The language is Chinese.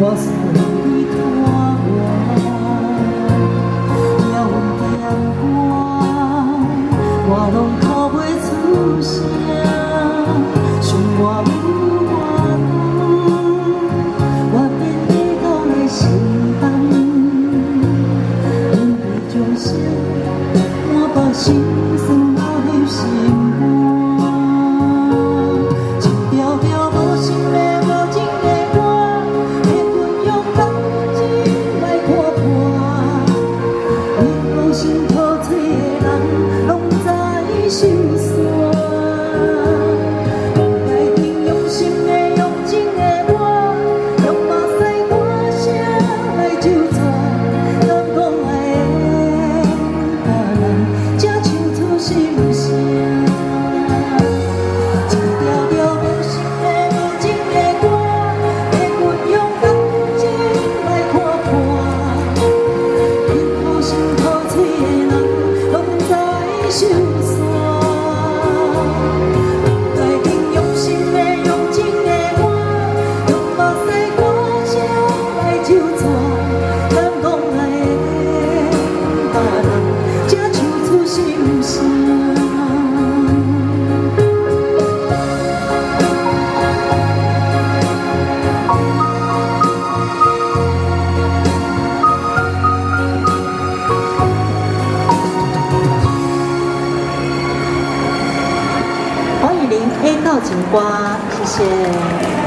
我思你看我，了我，我拢哭袂出声，想我有我我变你讲的心重，因为将心满腹心酸，我流心肝，一条条无心的无情的歌，会运用感情来看破，你无心吐嘴的人，拢知心酸。 心酸，来形容心的用情的我，用目屎歌声来纠缠，感动来的别人，才唱出心声。 A 到景瓜，谢谢。